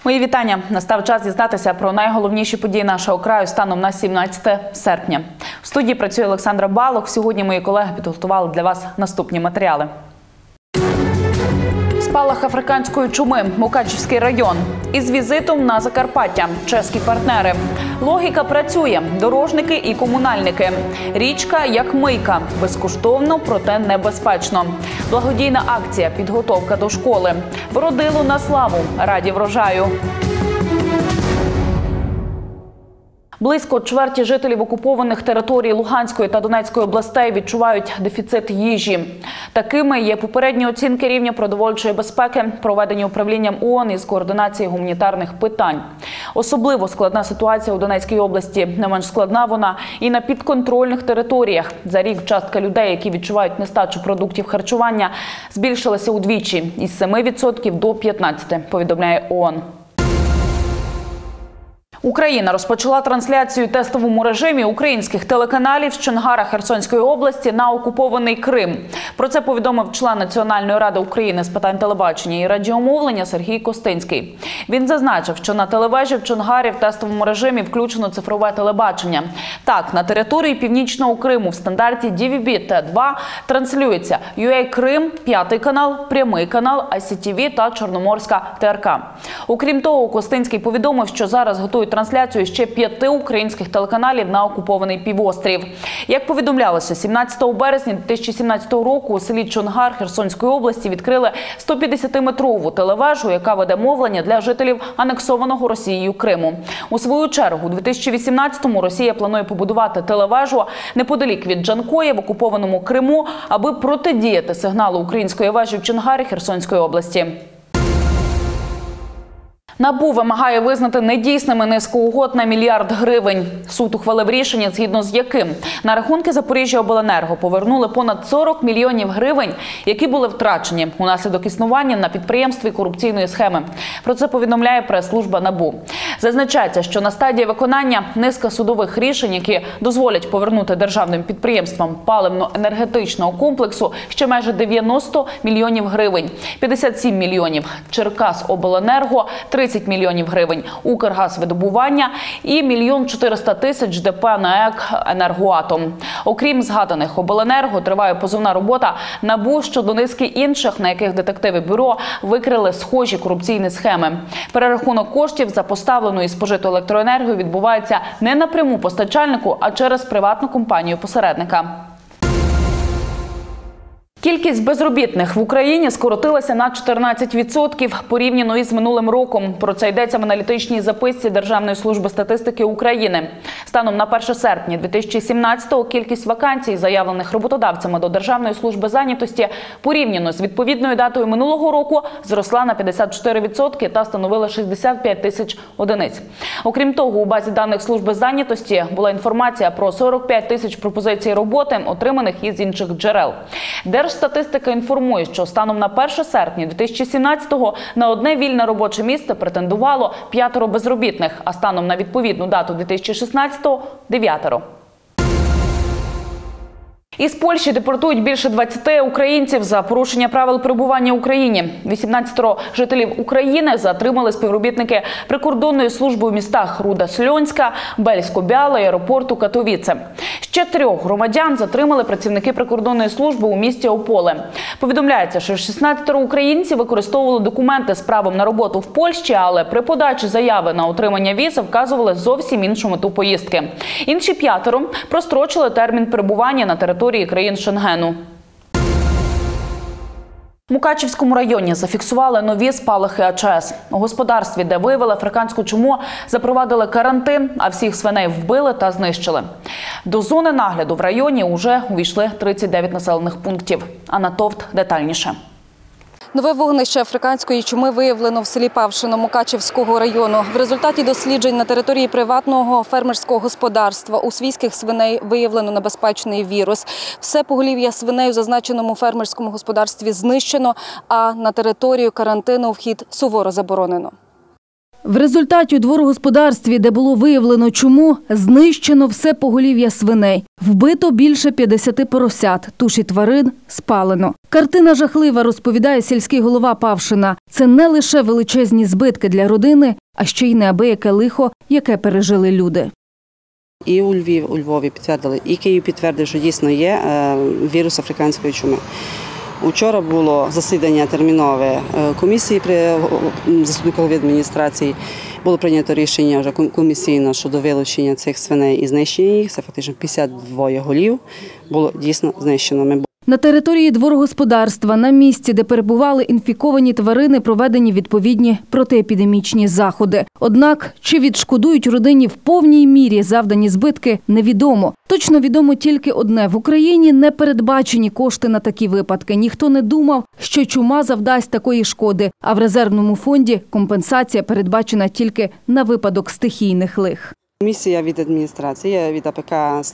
Мої вітання. Настав час дізнатися про найголовніші події нашого краю станом на 17 серпня. В студії працює Олександра Балох. Сьогодні мої колеги підготували для вас наступні матеріали. Спалах африканської чуми. Мукачівський район. Із візитом на Закарпаття. Чеські партнери. Логіка працює. Дорожники і комунальники. Річка як мийка. Безкоштовно, проте небезпечно. Благодійна акція. Підготовка до школи. Вродило на славу. Раді врожаю. Близько чверті жителів окупованих територій Луганської та Донецької областей відчувають дефіцит їжі. Такими є попередні оцінки рівня продовольчої безпеки, проведені управлінням ООН із координації гуманітарних питань. Особливо складна ситуація у Донецькій області. Не менш складна вона і на підконтрольних територіях. За рік частка людей, які відчувають нестачу продуктів харчування, збільшилася удвічі – із 7% до 15%, повідомляє ООН. Україна розпочала трансляцію в тестовому режимі українських телеканалів з Чонгара Херсонської області на окупований Крим. Про це повідомив член Національної ради України з питань телебачення і радіомовлення Сергій Костинський. Він зазначив, що на телевежі в Чонгарі в тестовому режимі включено цифрове телебачення. Так, на території Північного Криму в стандарті DVB-T2 транслюється UA Крим, 5 канал, прямий канал, ICTV та Чорноморська ТРК. Окрім того, Костинський повідомив, що зараз готують трансляцію ще 5 українських телеканалів на окупований півострів. Як повідомлялося, 17 березня 2017 року у селі Чонгар Херсонської області відкрили 150-метрову телевежу, яка веде мовлення для жителів анексованого Росією Криму. У свою чергу, у 2018-му Росія планує побудувати телевежу неподалік від Джанкої в окупованому Криму, аби протидіяти сигналу української вежі в Чонгарі Херсонської області. НАБУ вимагає визнати недійсними низку угод на $1 мільярд. Суд ухвалив рішення, згідно з яким на рахунки Запоріжжяобленерго повернули понад 40 мільйонів гривень, які були втрачені унаслідок існування на підприємстві корупційної схеми. Про це повідомляє прес-служба НАБУ. Зазначається, що на стадії виконання низка судових рішень, які дозволять повернути державним підприємствам паливно-енергетичного комплексу ще майже 90 мільйонів гривень, 57 мільйонів Черкасобленерго, 30 мільйонів гривень Укргазвидобування і 1 400 000 ДП НАЕК «Енергоатом». Окрім згаданих обленерго, триває позовна робота НАБУ щодо низки інших, на яких детективи бюро викрили схожі корупційні схеми. Перерахунок коштів за поставлену і спожиту електроенергію відбувається не напряму постачальнику, а через приватну компанію-посередника. Кількість безробітних в Україні скоротилася на 14% порівняно із минулим роком. Про це йдеться в аналітичній записці Державної служби статистики України. Станом на 1 серпня 2017-го кількість вакансій, заявлених роботодавцями до Державної служби зайнятості, порівняно з відповідною датою минулого року, зросла на 54% та становила 65 тисяч одиниць. Окрім того, у базі даних служби зайнятості була інформація про 45 тисяч пропозицій роботи, отриманих із інших джерел. Держстатистика інформує, що станом на 1 серпня 2017-го на одне вільне робоче місце претендувало 5 безробітних, а станом на відповідну дату 2016-го – 9. Із Польщі депортують більше 20 українців за порушення правил перебування в Україні. 18 жителів України затримали співробітники прикордонної служби у містах Руда-Сльонська, Бельсько-Біала і аеропорту Катовіце. Ще 3 громадян затримали працівники прикордонної служби у місті Ополе. Повідомляється, що 16 українців використовували документи з правом на роботу в Польщі, але при подачі заяви на отримання візи вказували зовсім іншу мету поїздки. Інші 5 прострочили термін перебування на території країн Шенгену. В Мукачівському районі зафіксували нові спалахи АЧС. У господарстві, де виявили африканську чуму, запровадили карантин, а всіх свиней вбили та знищили. До зони нагляду в районі уже увійшли 39 населених пунктів. Анна Товт детальніше. Нове вогнище африканської чуми виявлено в селі Павшино Мукачівського району. В результаті досліджень на території приватного фермерського господарства у свійських свиней виявлено небезпечний вірус. Все поголів'я свиней у зазначеному фермерському господарстві знищено, а на територію карантину вхід суворо заборонено. В результаті у дворогосподарстві, де було виявлено чуму, знищено все поголів'я свиней. Вбито більше 50 поросят, туші тварин спалено. Картина жахлива, розповідає сільський голова Павшина. Це не лише величезні збитки для родини, а ще й неабияке лихо, яке пережили люди. І у Львові підтвердили, і Київ підтвердив, що дійсно є вірус африканської чуми. Учора було засідання термінове комісії при заступнику голови адміністрації. Було прийнято рішення вже комісійно щодо вилучення цих свиней і знищення їх. Це фактично 52 голів було дійсно знищено. На території дворогосподарства, на місці, де перебували інфіковані тварини, проведені відповідні протиепідемічні заходи. Однак, чи відшкодують родині в повній мірі завдані збитки, невідомо. Точно відомо тільки одне – в Україні не передбачені кошти на такі випадки. Ніхто не думав, що чума завдасть такої шкоди, а в резервному фонді компенсація передбачена тільки на випадок стихійних лих. Комісія від адміністрації, від АПК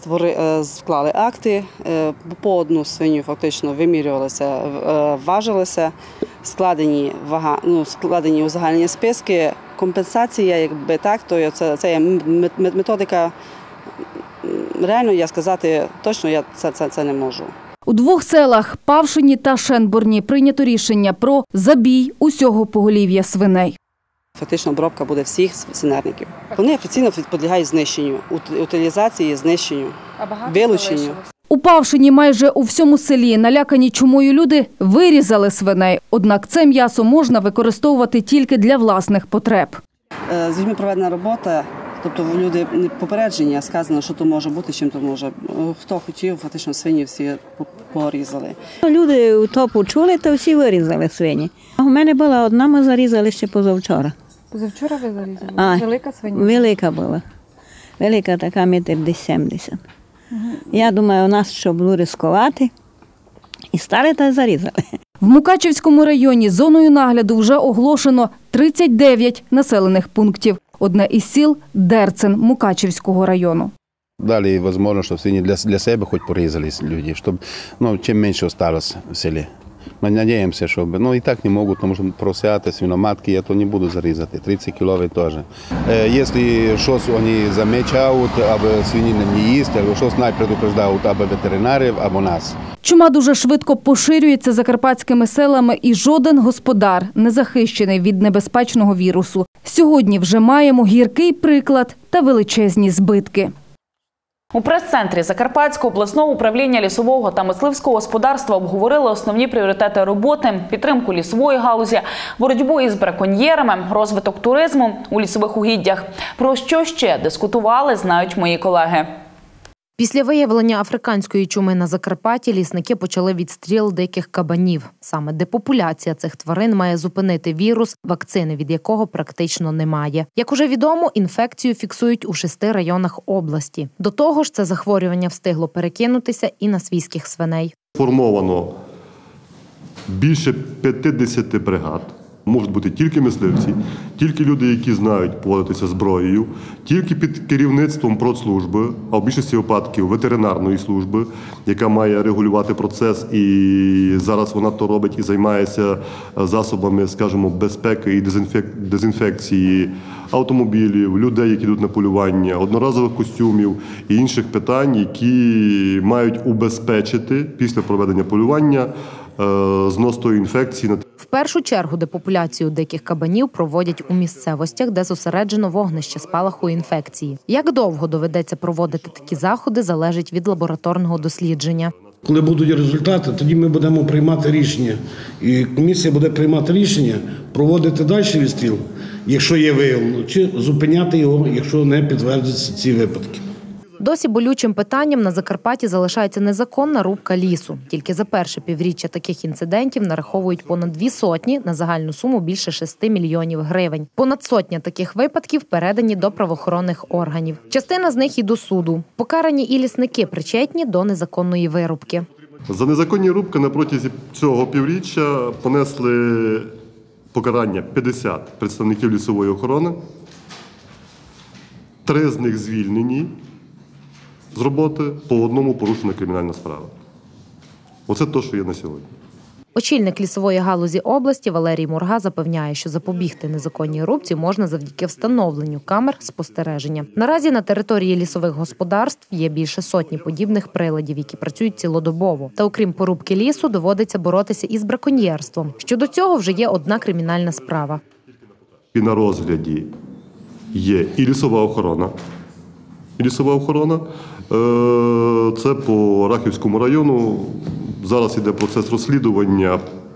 склали акти, по одну свиню фактично вимірювалися, важилися, складені узагальнені списки. Компенсація, якби так, то це є методика. Реально я сказати точно я це не можу. У двох селах – Павшині та Шенбурні – прийнято рішення про забій усього поголів'я свиней. Фактично обробка буде всіх свинарників. Вони офіційно підлягають знищенню, утилізації, знищенню, вилученню. У Павшині майже у всьому селі налякані чумою люди вирізали свиней. Однак це м'ясо можна використовувати тільки для власних потреб. З людьми проведена робота, тобто люди попередження, сказано, що то може бути, чим то може. Хто хотів, фактично свині всі порізали. Люди то почули, то всі вирізали свині. У мене була одна, ми зарізали ще позавчора. Позавчора ви зарізали? Велика свиня? Велика була. Велика така, метр десь 70. Я думаю, у нас що було ризикувати. І стали та зарізали. В Мукачівському районі зоною нагляду вже оголошено 39 населених пунктів. Одне із сіл – Дерцен Мукачівського району. Дали возможность, чтобы свиньи для себя хоть порезались люди, чтобы чем меньше осталось в селе. Мы надеемся, чтобы, и так не могут, потому что поросята, свиноматки, я то не буду зарезать, 30 киловые тоже. Если что-то они замечают, або свинина не есть, або что-то знают, предупреждают або ветеринарів, або нас. Чума дуже швидко поширюється закарпатськими селами, і жоден господар не захищений від небезпечного вірусу. Сьогодні вже маємо гіркий приклад та величезні збитки. У прес-центрі Закарпатського обласного управління лісового та мисливського господарства обговорили основні пріоритети роботи, підтримку лісової галузі, боротьбу із браконьєрами, розвиток туризму у лісових угіддях. Про що ще дискутували, знають мої колеги. Після виявлення африканської чуми на Закарпатті лісники почали відстріл диких кабанів. Саме депопуляція цих тварин має зупинити вірус, вакцини від якого практично немає. Як уже відомо, інфекцію фіксують у 6 районах області. До того ж, це захворювання встигло перекинутися і на свійських свиней. Сформовано більше 50 бригад. Можуть бути тільки мисливці, тільки люди, які знають поводитися зброєю, тільки під керівництвом продслужби, а в більшості випадків ветеринарної служби, яка має регулювати процес, і зараз вона то робить і займається засобами, скажімо, безпеки і дезінфекції автомобілів, людей, які йдуть на полювання, одноразових костюмів і інших питань, які мають убезпечити після проведення полювання знос тої інфекції. В першу чергу депопуляцію диких кабанів проводять у місцевостях, де зосереджено вогнище спалаху інфекції. Як довго доведеться проводити такі заходи, залежить від лабораторного дослідження. Коли будуть результати, тоді ми будемо приймати рішення. І комісія буде приймати рішення, проводити далі відстріл, якщо є виявлено, чи зупиняти його, якщо не підтвердяться ці випадки. Досі болючим питанням на Закарпатті залишається незаконна рубка лісу. Тільки за перше півріччя таких інцидентів нараховують понад 200 на загальну суму більше 6 мільйонів гривень. Понад 100 таких випадків передані до правоохоронних органів. Частина з них і до суду. Покарані і лісники причетні до незаконної вирубки. За незаконні рубки на протязі цього півріччя понесли покарання 50 представників лісової охорони. 3 з них звільнені з роботи, по одному порушена кримінальна справа. Оце те, що є на сьогодні. Очільник лісової галузі області Валерій Мурга запевняє, що запобігти незаконній рубці можна завдяки встановленню камер спостереження. Наразі на території лісових господарств є більше сотні подібних приладів, які працюють цілодобово. Та окрім порубки лісу, доводиться боротися із браконьєрством. Щодо цього вже є одна кримінальна справа. І на розгляді є і лісова охорона. Це по Рахівському району. Зараз йде процес розслідування.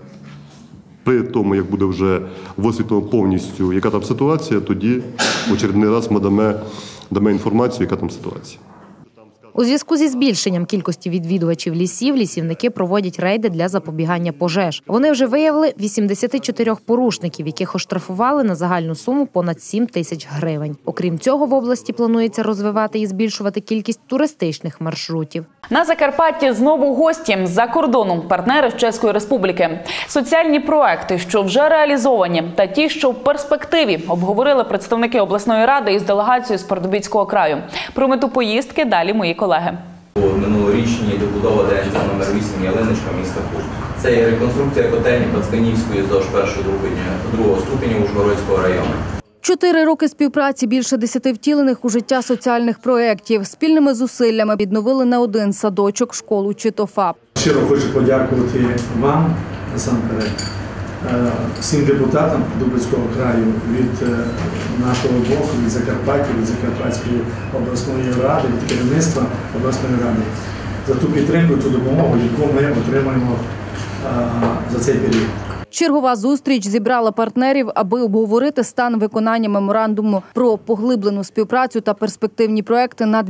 При тому, як буде вже висвітлено повністю, яка там ситуація, тоді в очередний раз ми дамо інформацію, яка там ситуація. У зв'язку зі збільшенням кількості відвідувачів лісів, лісівники проводять рейди для запобігання пожеж. Вони вже виявили 84 порушників, яких оштрафували на загальну суму понад 7 тисяч гривень. Окрім цього, в області планується розвивати і збільшувати кількість туристичних маршрутів. На Закарпатті знову гості з-за кордону, партнери з Чеської Республіки. Соціальні проекти, що вже реалізовані, та ті, що в перспективі, обговорили представники обласної ради із делегацією з Пардубіцького краю. Про мету поїздки далі мої колеги. Минулорічній добудова ДНЗ номер 8 Ялиничка міста Хуст. Це є реконструкція котельні Пацканівської ЗОЖ 1-2 ступеня Ужгородського району. 4 роки співпраці, більше 10 втілених у життя соціальних проєктів. Спільними зусиллями відновили не один садочок, школу чи то ФАП. Щиро хочу подякувати вам, насамперед, всім депутатам Пардубицького краю від нашого боку, від Закарпаття, від Закарпатської обласної ради, від керівництва обласної ради за ту підтримку, ту допомогу, яку ми отримаємо за цей період. Чергова зустріч зібрала партнерів, аби обговорити стан виконання меморандуму про поглиблену співпрацю та перспективні проекти на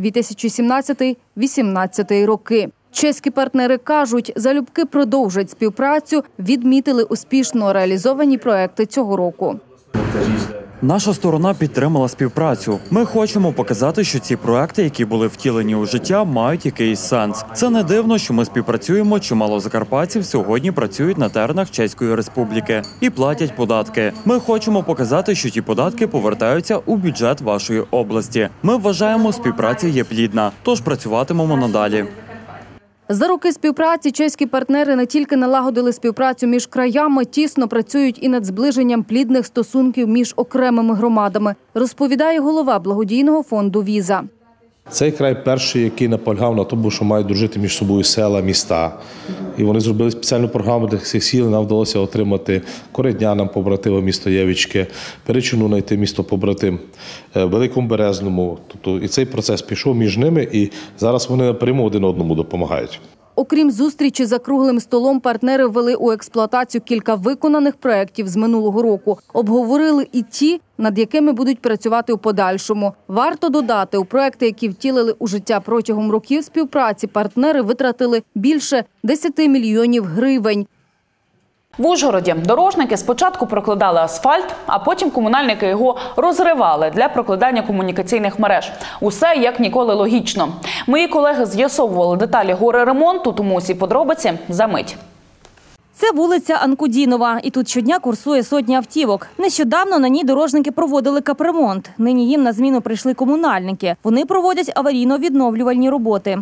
2017-2018 роки. Чеські партнери кажуть, залюбки продовжать співпрацю, відмітили успішно реалізовані проекти цього року. Наша сторона підтримала співпрацю. Ми хочемо показати, що ці проекти, які були втілені у життя, мають якийсь сенс. Це не дивно, що ми співпрацюємо, чимало закарпатців сьогодні працюють на теренах Чеської Республіки і платять податки. Ми хочемо показати, що ті податки повертаються у бюджет вашої області. Ми вважаємо, співпраця є плідна, тож працюватимемо надалі. За роки співпраці чеські партнери не тільки налагодили співпрацю між краями, тісно працюють і над зближенням плідних стосунків між окремими громадами, розповідає голова благодійного фонду «Віза». Цей край перший, який наполягав на тому, що мають дружити між собою села, міста. І вони зробили спеціальну програму для цих сіл. Нам вдалося отримати Кориднянам побратима місто Євічке, Перечину знайти місто побратим, Великому Березному. Тобто і цей процес пішов між ними, і зараз вони напряму один одному допомагають. Окрім зустрічі за круглим столом, партнери ввели у експлуатацію кілька виконаних проєктів з минулого року. Обговорили і ті, над якими будуть працювати у подальшому. Варто додати, у проєкти, які втілили у життя протягом років співпраці, партнери витратили більше 10 мільйонів гривень. В Ужгороді дорожники спочатку прокладали асфальт, а потім комунальники його розривали для прокладання комунікаційних мереж. Усе як ніколи логічно. Мої колеги з'ясовували деталі горе-ремонту, тому усі подробиці за мить. Це вулиця Анкудінова, і тут щодня курсує сотні автівок. Нещодавно на ній дорожники проводили капремонт. Нині їм на зміну прийшли комунальники. Вони проводять аварійно-відновлювальні роботи.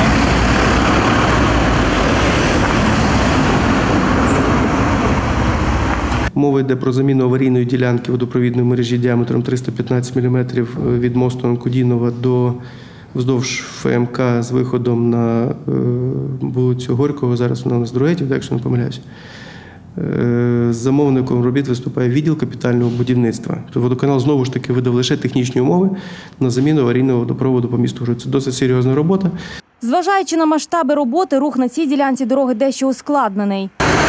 Мова йде про заміну аварійної ділянки водопровідної мережі діаметром 315 мм від мосту Анкудінова до вздовж ФМК з виходом на вулицю Горького. Зараз вона у нас Другетів, якщо не помиляюсь. Замовником робіт виступає відділ капітального будівництва. Водоканал знову ж таки видав лише технічні умови на заміну аварійного водопроводу по місту. Це досить серйозна робота. Зважаючи на масштаби роботи, рух на цій ділянці дороги дещо ускладнений.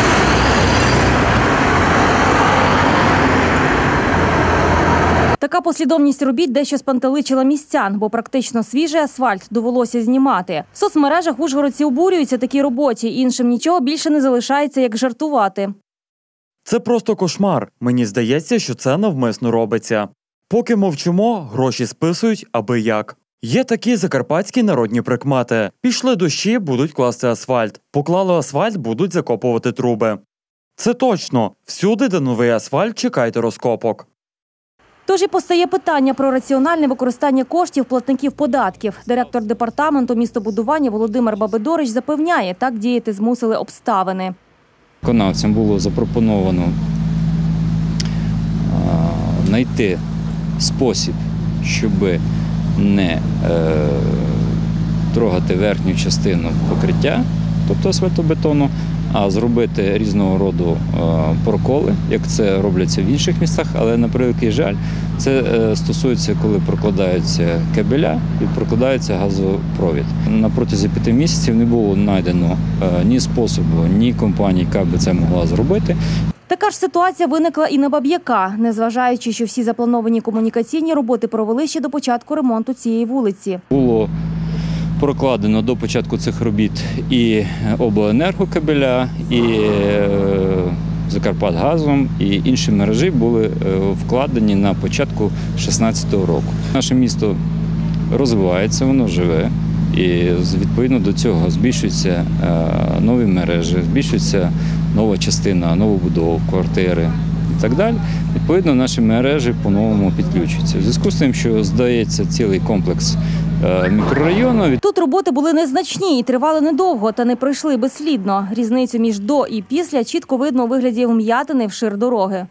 Така послідовність робіт дещо спантеличила містян, бо практично свіжий асфальт довелося знімати. В соцмережах ужгородці обурюються такій роботі, іншим нічого більше не залишається, як жартувати. Це просто кошмар. Мені здається, що це навмисно робиться. Поки мовчимо, гроші списують аби як. Є такі закарпатські народні прикмети. Пішли дощі, будуть класти асфальт. Поклали асфальт, будуть закопувати труби. Це точно. Всюди, де новий асфальт, чекайте розкопок. Тож і постає питання про раціональне використання коштів платників податків. Директор департаменту містобудування Володимир Бабидорич запевняє, так діяти змусили обставини. Виконавцям було запропоновано знайти спосіб, щоб не трогати верхню частину покриття, тобто асфальтобетону, а зробити різного роду проколи, як це робляться в інших містах, але, на превеликий жаль, це стосується, коли прокладаються кабеля і прокладається газопровід. На протязі 5 місяців не було знайдено ні способу, ні компанії, яка би це могла зробити. Така ж ситуація виникла і на Баб'яка, незважаючи, що всі заплановані комунікаційні роботи провели ще до початку ремонту цієї вулиці. Було прокладено до початку цих робіт і обленерго-кабеля, і Закарпатгазом, і інші мережі були вкладені на початку 2016 року. Наше місто розвивається, воно живе, і відповідно до цього збільшуються нові мережі, збільшується нова частина, новобудов, квартири і так далі. Відповідно, наші мережі по-новому підключуються. В зв'язку з тим, що здається цілий комплекс мікрорайону. Тут роботи були незначні і тривали недовго, та не пройшли безслідно. Різницю між до і після чітко видно у вигляді вм'ятини вшир дороги.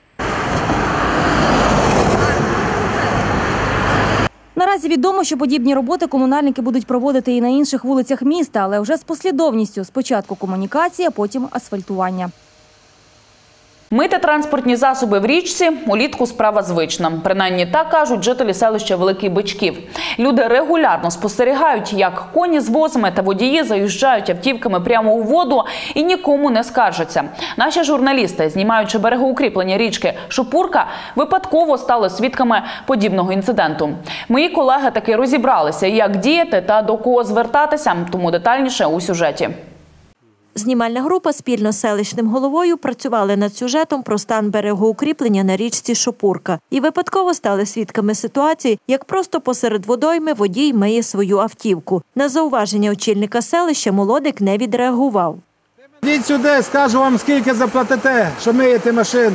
Наразі відомо, що подібні роботи комунальники будуть проводити і на інших вулицях міста, але вже з послідовністю. Спочатку комунікація, а потім асфальтування. Мити транспортні засоби в річці улітку справа звична. Принаймні так кажуть жителі селища Великий Бичків. Люди регулярно спостерігають, як коні з возами та водії заїжджають автівками прямо у воду і нікому не скаржаться. Наші журналісти, знімаючи берегоукріплення річки Шопурка, випадково стали свідками подібного інциденту. Мої колеги таки розібралися, як діяти та до кого звертатися, тому детальніше у сюжеті. Знімальна група спільно з селищним головою працювали над сюжетом про стан берегоукріплення на річці Шопурка і випадково стали свідками ситуації, як просто посеред водойми водій миє свою автівку. На зауваження очільника селища молодик не відреагував. Йдіть сюди, скажу вам, скільки заплатите, що миєте машину.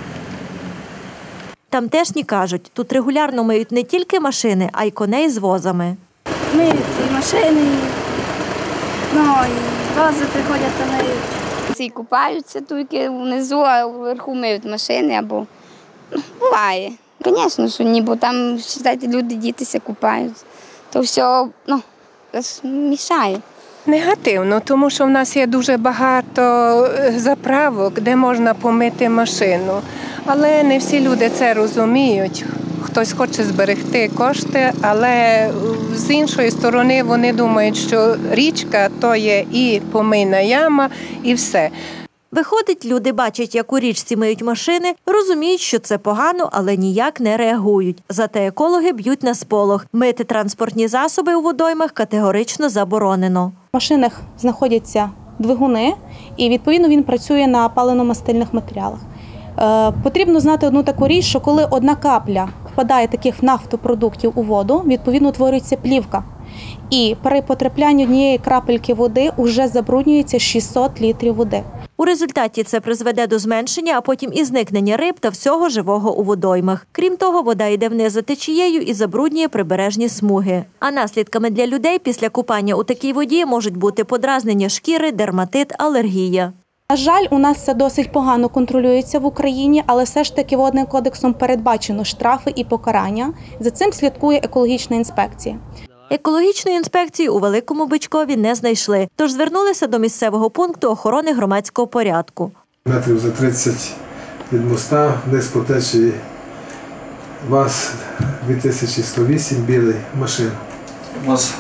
Тамтешні кажуть, тут регулярно миють не тільки машини, а й коней з возами. Миють і машини, і вози приходять та миють. Ці купаються тільки внизу, а вверху миють машини або буває. Звісно, що ні, бо там, вважайте, люди дітися купають. То все мішає. Негативно, тому що в нас є дуже багато заправок, де можна помити машину. Але не всі люди це розуміють. Хтось хоче зберегти кошти, але з іншої сторони вони думають, що річка – то є і помийна яма, і все. Виходить, люди бачать, як у річці миють машини, розуміють, що це погано, але ніяк не реагують. Зате екологи б'ють на сполох. Мити транспортні засоби у водоймах категорично заборонено. В машинах знаходяться двигуни, і, відповідно, він працює на паливно-мастильних матеріалах. Потрібно знати одну таку річ, що коли одна капля впадає таких нафтопродуктів у воду, відповідно утворюється плівка. І при потраплянні однієї крапельки води вже забруднюється 600 літрів води. У результаті це призведе до зменшення, а потім і зникнення риб та всього живого у водоймах. Крім того, вода йде вниз за течією і забруднює прибережні смуги. А наслідками для людей після купання у такій воді можуть бути подразнення шкіри, дерматит, алергія. На жаль, у нас це досить погано контролюється в Україні, але все ж таки Водним кодексом передбачено штрафи і покарання. За цим слідкує екологічна інспекція. Екологічної інспекції у Великому Бичкові не знайшли, тож звернулися до місцевого пункту охорони громадського порядку. Метрів за 30 від моста, вниз по течії ВАЗ-2108, білий машин. У вас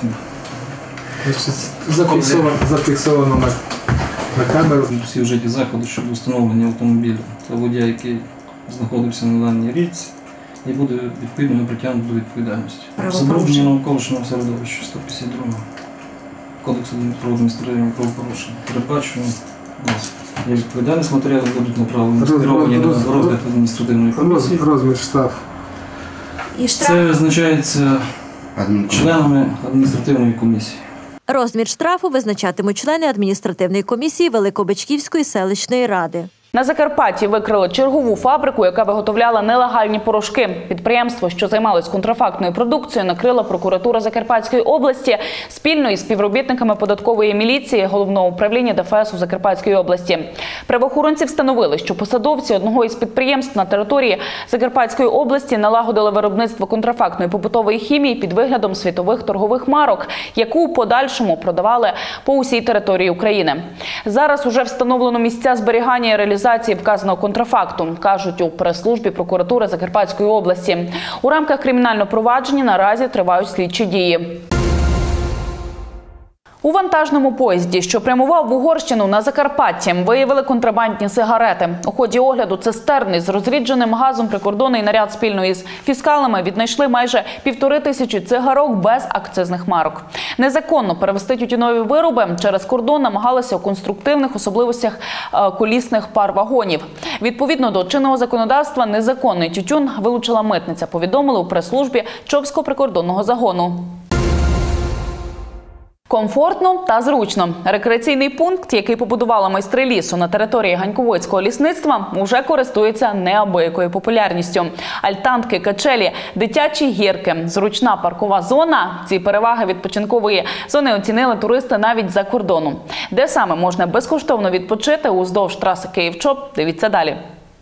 зафіксовано на камеру. Всі вжиті заходи щодо встановлення автомобіля та водія, який знаходився на даній річці, і буде відповідно притягнуто до відповідальності. Забруднення навколишнього середовища 152 Кодексу про адміністративні правопорушення. Передбачено у нас є відповідальність, матеріали будуть направлені скеровані на розгляд адміністративної комісії. Розмір штраф. Це визначається членами адміністративної комісії. Розмір штрафу визначатимуть члени адміністративної комісії Великобичківської селищної ради. На Закарпатті викрили чергову фабрику, яка виготовляла нелегальні порошки. Підприємство, що займалось контрафактною продукцією, накрила прокуратура Закарпатської області спільно із співробітниками податкової міліції Головного управління ДФС у Закарпатській області. Правоохоронці встановили, що посадовці одного із підприємств на території Закарпатської області налагодили виробництво контрафактної побутової хімії під виглядом світових торгових марок, яку у подальшому продавали по усій території України. Зараз уже встановлено місця зберігання і реалізації вказаного контрафакту, кажуть у прес-службі прокуратури Закарпатської області. У рамках кримінального провадження наразі тривають слідчі дії. У вантажному поїзді, що прямував в Угорщину на Закарпатті, виявили контрабандні сигарети. У ході огляду цистерни з розрідженим газом прикордонний наряд спільно із фіскалами віднайшли майже 1500 цигарок без акцизних марок. Незаконно перевезти тютюнові вироби через кордон намагалися у конструктивних особливостях колісних пар вагонів. Відповідно до чинного законодавства, незаконний тютюн вилучила митниця, повідомили у прес-службі Чопського прикордонного загону. Комфортно та зручно. Рекреаційний пункт, який побудували майстри лісу на території Ганьковицького лісництва, уже користується неабиякою популярністю. Альтанки, качелі, дитячі гірки, зручна паркова зона – ці переваги відпочинкової зони оцінили туристи навіть за кордону. Де саме можна безкоштовно відпочити уздовж траси Київ-Чоп, дивіться далі.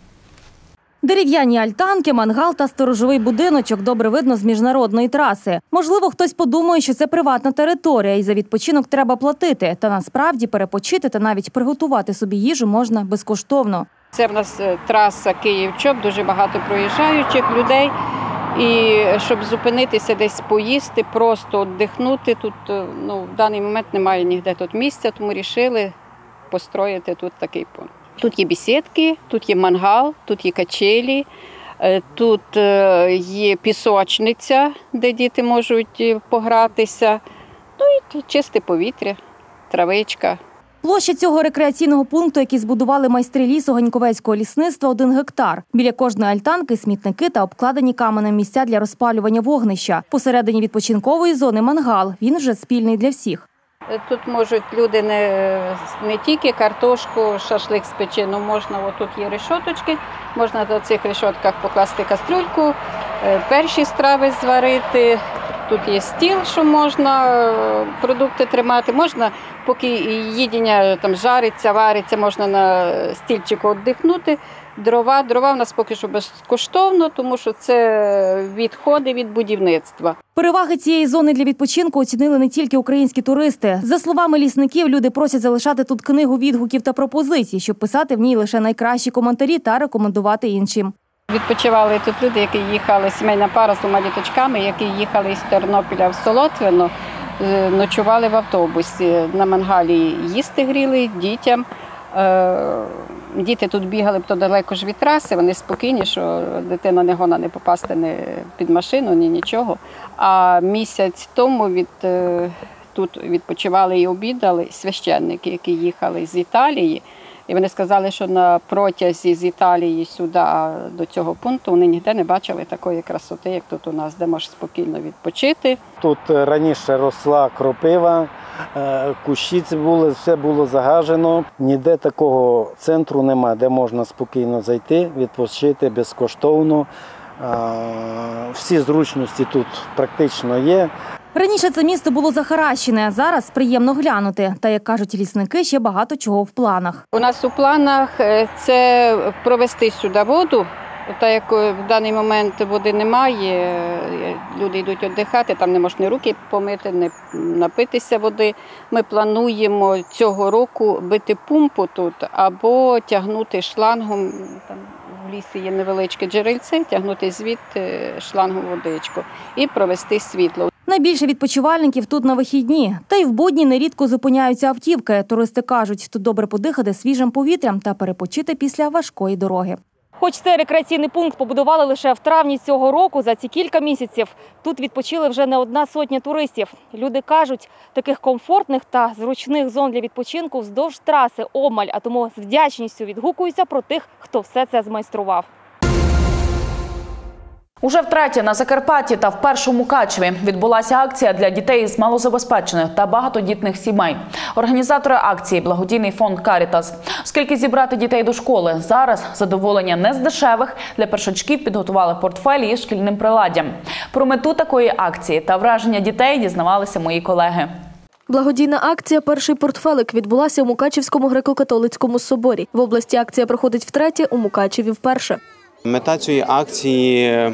Дерев'яні альтанки, мангал та сторожовий будиночок добре видно з міжнародної траси. Можливо, хтось подумає, що це приватна територія і за відпочинок треба платити. Та насправді перепочити та навіть приготувати собі їжу можна безкоштовно. Це в нас траса Київ-Чоп, дуже багато проїжджаючих людей. І щоб зупинитися десь поїсти, просто віддихнути, тут в даний момент немає ніде тут місця, тому вирішили построїти тут такий пункт. Тут є бесідки, тут є мангал, тут є качелі, тут є пісочниця, де діти можуть погратися, і чисте повітря, травичка. Площа цього рекреаційного пункту, який збудували майстри лісу Ганьковецького лісництва, 1 гектар. Біля кожної альтанки – смітники та обкладені каменем місця для розпалювання вогнища. Посередині відпочинкової зони – мангал, він вже спільний для всіх. Тут можуть люди не тільки картошку, шашлик спечи, але можна, тут є решоточки, можна на цих решотках покласти кастрюльку, перші страви зварити. Тут є стіл, що можна продукти тримати, можна, поки їдіння там жариться, вариться, можна на стільчику віддихнути. Дрова в нас поки що безкоштовно, тому що це відходи від будівництва. Переваги цієї зони для відпочинку оцінили не тільки українські туристи. За словами лісників, люди просять залишати тут книгу відгуків та пропозицій, щоб писати в ній лише найкращі коментарі та рекомендувати іншим. Відпочивали тут люди, які їхали, сімейна пара з 2 діточками, які їхали із Тернопіля в Солотвино, ночували в автобусі. На мангалі їсти гріли дітям. Діти тут бігали, то далеко ж від траси, вони спокійні, що дитина не гона не попасти ні під машину, ні нічого. А місяць тому тут відпочивали і обідали священники, які їхали з Італії. І вони сказали, що на протязі з Італії сюди, до цього пункту, вони ніде не бачили такої красоти, як тут у нас, де можна спокійно відпочити. Тут раніше росла кропива, кущі були, все було загажено. Ніде такого центру немає, де можна спокійно зайти, відпочити безкоштовно. Всі зручності тут практично є. Раніше це місто було захаращене, а зараз приємно глянути. Та, як кажуть лісники, ще багато чого в планах. У нас у планах це провести сюди воду. Так як в даний момент води немає, люди йдуть віддихати, там не можна руки помити, не напитися води. Ми плануємо цього року бити помпу тут або тягнути шлангом, там в лісі є невеличке джерельце, тягнути звідти шлангом водичку і провести світло. Найбільше відпочивальників тут на вихідні. Та й в будні нерідко зупиняються автівки. Туристи кажуть, тут добре подихати свіжим повітрям та перепочити після важкої дороги. Хоч цей рекреаційний пункт побудували лише в травні цього року, за ці кілька місяців тут відпочили вже не 100 туристів. Люди кажуть, таких комфортних та зручних зон для відпочинку вздовж траси обмаль, а тому з вдячністю відгукуються про тих, хто все це змайстрував. Уже втретє на Закарпатті та в Першому Мукачеві відбулася акція для дітей з малозабезпечених та багатодітних сімей. Організатори акції – благодійний фонд «Карітас». Оскільки зібрати дітей до школи зараз задоволення не з дешевих, для першачків підготували портфелі із шкільним приладдям. Про мету такої акції та враження дітей дізнавалися мої колеги. Благодійна акція «Перший портфелик» відбулася у Мукачівському греко-католицькому соборі. В області акція проходить втретє, у Мукачеві вперше. Мета цієї акції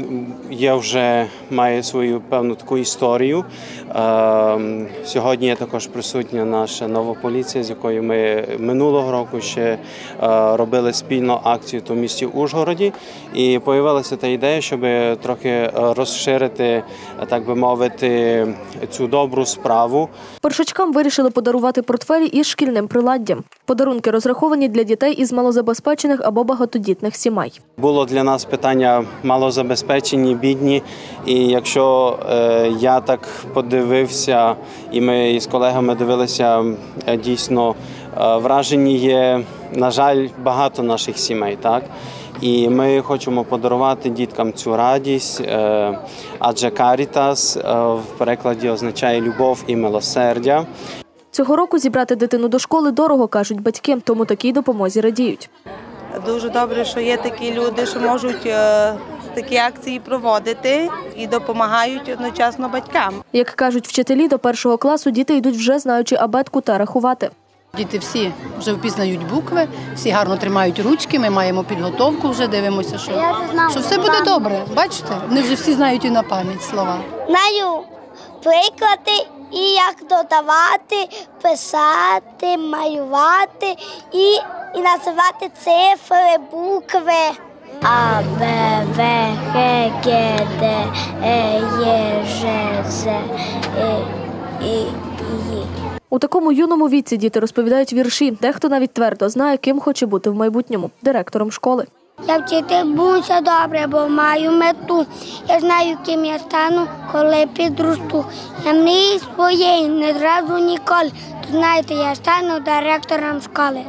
має свою певну таку історію. Сьогодні є також присутня наша нова поліція, з якою ми минулого року ще робили спільну акцію в місті Ужгороді. І з'явилася та ідея, щоб трохи розширити, так би мовити, цю добру справу. Першачкам вирішили подарувати портфелі із шкільним приладдям. Подарунки розраховані для дітей із малозабезпечених або багатодітних сімей. Було для нас питання малозабезпечені, бідні. І якщо я так подивився, і ми з колегами дивилися, дійсно вражені є, на жаль, багато наших сімей. Так? І ми хочемо подарувати діткам цю радість, адже «Карітас» в перекладі означає «любов і милосердя». Цього року зібрати дитину до школи дорого, кажуть батьки, тому такій допомозі радіють. Дуже добре, що є такі люди, що можуть такі акції проводити і допомагають одночасно батькам. Як кажуть вчителі, до першого класу діти йдуть вже знаючи абетку та рахувати. Діти всі вже впізнають букви, всі гарно тримають ручки, ми маємо підготовку, вже дивимося, що все буде добре. Бачите, вони вже всі знають і на пам'ять слова. Знаю приклади і як додавати, писати, малювати і називати цифри, букви. А, Б, В, Г, Г, Д, Е, Є, Ж, З, І. У такому юному віці діти розповідають вірші. Дехто навіть твердо знає, ким хоче бути в майбутньому – директором школи. Я вчитимуся добре, бо маю мету. Я знаю, ким я стану, коли підросту. Я мрію своєї, не зразу ніколи. То знаєте, я стану директором школи.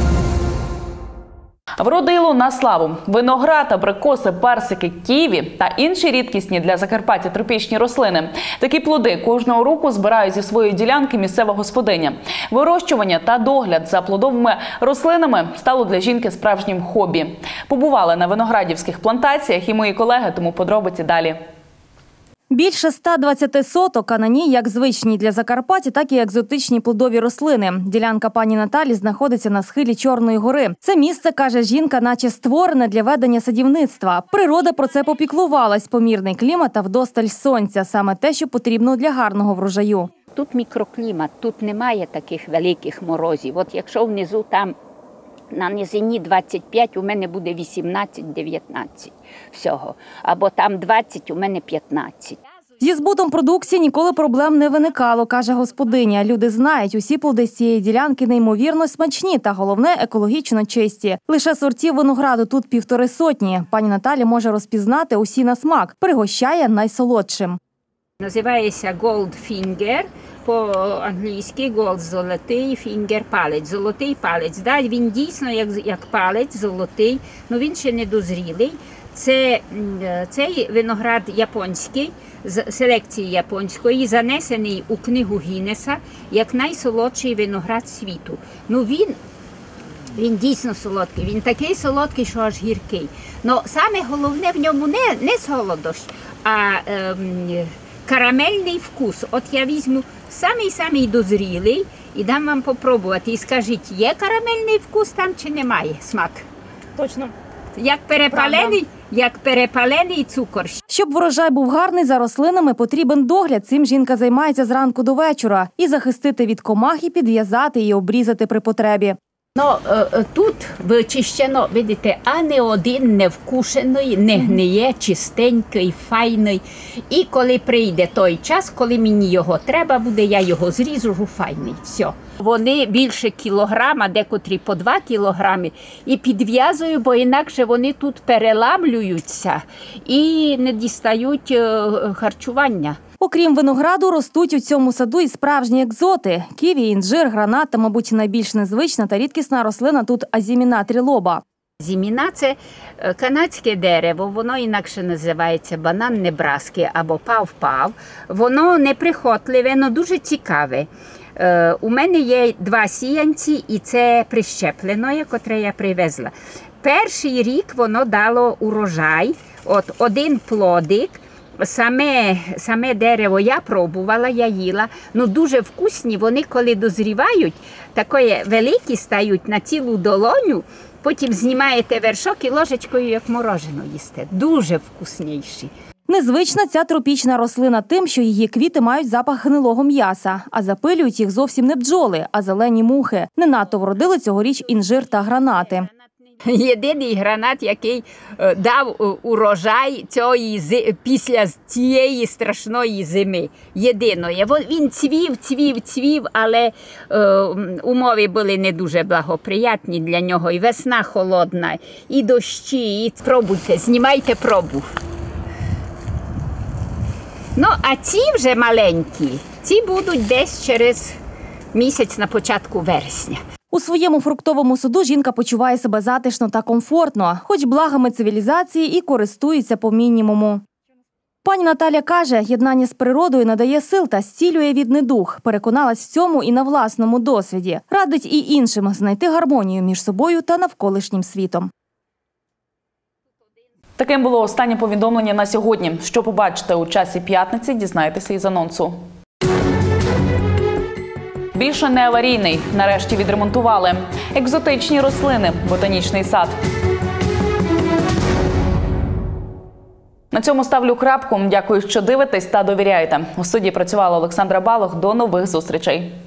Вродило на славу. Виноград, абрикоси, персики, ківі та інші рідкісні для Закарпаття тропічні рослини. Такі плоди кожного року збирають зі своєї ділянки місцева господиня. Вирощування та догляд за плодовими рослинами стало для жінки справжнім хобі. Побували на виноградівських плантаціях і мої колеги, тому подробиці далі. Більше 120 соток, а на ній як звичні для Закарпаття, так і екзотичні плодові рослини. Ділянка пані Наталі знаходиться на схилі Чорної гори. Це місце, каже жінка, наче створене для ведення садівництва. Природа про це попіклувалась. Помірний клімат та вдосталь сонця – саме те, що потрібно для гарного врожаю. Тут мікроклімат, тут немає таких великих морозів. От якщо внизу там на низині 25, у мене буде 18-19 всього. Або там 20, у мене 15. Зі збутом продукції ніколи проблем не виникало, каже господиня. Люди знають, усі плоди з цієї ділянки неймовірно смачні та, головне, екологічно чисті. Лише сортів винограду тут 150. Пані Наталі може розпізнати усі на смак. Пригощає найсолодшим. Називається Goldfinger. По-англійськи Gold – золотий, Finger – палець. Золотий палець. Да, він дійсно як палець золотий, але він ще не дозрілий. Цей виноград японський, з селекції японської, занесений у книгу Гіннеса як найсолодший виноград світу. Ну, він дійсно солодкий, він такий солодкий, що аж гіркий. Но саме головне в ньому не солодощ, а карамельний вкус. От я візьму самий дозрілий і дам вам попробувати. І скажіть, є карамельний вкус там чи немає смак? Точно. Як перепалений цукор. Щоб врожай був гарний, за рослинами потрібен догляд. Цим жінка займається зранку до вечора. І захистити від комах, і підв'язати, і обрізати при потребі. Тут вичищено, видите, а не один невкушений, не гниє, чистенький, файний. І коли прийде той час, коли мені його треба буде, я його зріжу, файний, все. Вони більше кілограма, декотрі по 2 кілограми, і підв'язую, бо інакше вони тут переламлюються і не дістають харчування. Окрім винограду, ростуть у цьому саду і справжні екзоти – ківі, інжир, гранат та, мабуть, найбільш незвична та рідкісна рослина тут азіміна трилоба. Зіміна – це канадське дерево, воно інакше називається банан Небраски або пав-пав. Воно неприхотливе, але дуже цікаве. У мене є 2 сіянці, і це прищеплене, котре я привезла. Перший рік воно дало урожай, от 1 плодик. Саме дерево я пробувала, я їла, ну дуже вкусні, вони коли дозрівають, такі великі стають на цілу долоню, потім знімаєте вершок і ложечкою як мороженое їсте. Дуже вкусніші. Незвична ця тропічна рослина тим, що її квіти мають запах гнилого м'яса, а запилюють їх зовсім не бджоли, а зелені мухи. Не надто вродили цьогоріч інжир та гранати. Єдиний гранат, який дав урожай після цієї страшної зими. Єдиної. Він цвів, але умови були не дуже благоприятні для нього. І весна холодна, і дощі, і пробуйте, знімайте пробу. Ну, а ці вже маленькі, ці будуть десь через місяць на початку вересня. У своєму фруктовому саду жінка почуває себе затишно та комфортно, хоч благами цивілізації і користується по мінімуму. Пані Наталя каже, єднання з природою надає сил та зцілює від недуг. Переконалась в цьому і на власному досвіді. Радить і іншим знайти гармонію між собою та навколишнім світом. Таким було останнє повідомлення на сьогодні. Що побачите у часі п'ятниці, дізнаєтеся із анонсу. Більше не аварійний. Нарешті відремонтували. Екзотичні рослини. Ботанічний сад. На цьому ставлю крапку. Дякую, що дивитесь та довіряєте. У студії працювала Олександра Балох. До нових зустрічей.